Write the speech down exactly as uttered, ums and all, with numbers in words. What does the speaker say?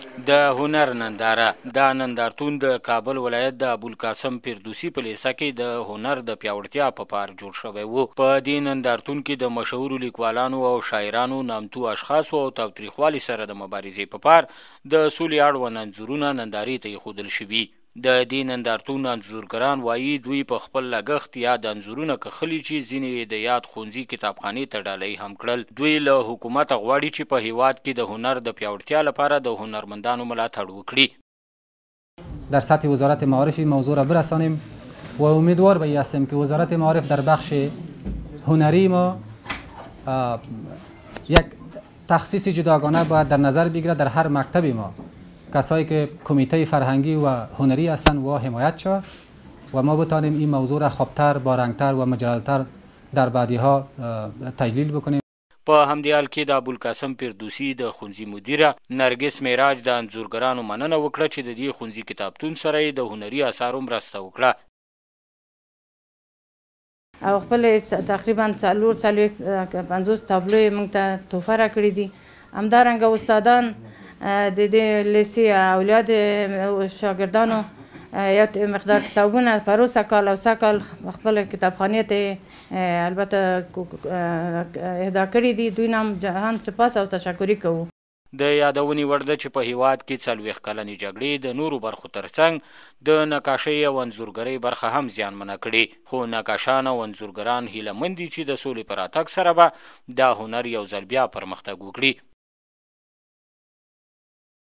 د هنر ننداره. دا نندارتون د کابل ولایت د ابوالقاسم فردوسي په لیسه کې د هنر د پیاوړتیا په پار جوړ شوی و. په دې نندارتون کې د مشهورو لیکوالانو او شاعرانو، نامتو اشخاصو او تاوتریخوالي سره د مبارزې په پار د سولې اړوند انځورونه نندارې ته ایښودل شوي. د دې نندارتون انځورګران وایي دوی په خپل لګښت یاد انځورونه کښلي چې ځینې د یاد ښوونځي کتابخانې ته ډالۍ هم کړل. دوی له حکومته غواړي چې په هیواد کې د هنر د پیاوړتیا لپاره د هنرمندانو ملاتړ وکړي. در سطح وزارت معارف موضوع را برسانیم و امیدوار به این هستیم که وزارت معارف در بخش هنری ما یک تخصیص جداگانه باید در نظر بگیرد. در هر مکتب ما کسایی که کمیته فرهنگی و هنری هستند و حمایت شود و ما بتانیم این موضوع را خوبتر، بارنگتر و مجللتر در بعدی ها تجلیل بکنیم. په همدې حال کې د ابوالقاسم فردوسي د ښوونځي مدیره نرګس معراج د انځورګرانو مننه وکړه چې د دې ښوونځي کتابتون سره یې د هنري اثارو مرسته وکړه. او خپل تقریبا څلور څلوېښت پنځوس تابلو یې موږ ته تحفه راکړي دي. همدارنګه استادان د دې لیسې اولاد شاګردانو یو مقدار کتابونه پروسه کال او سږ کال خپل کتابخانې ته البته اهدا کړي دي. دوی هم جهان سپاس او تشکري کوو. د یادونې وړ ده چې په هیواد کې څلوېښت کلنې جګړې د نورو برخو ترڅنګ د نقاشۍ او انځورګرۍ برخه هم زیانمنه کړې، خو نقاشان او انځورګران هیله مند دي چې د سولې په راتګ سره به دا هنر یو ځل بیا پرمختګ وکړي.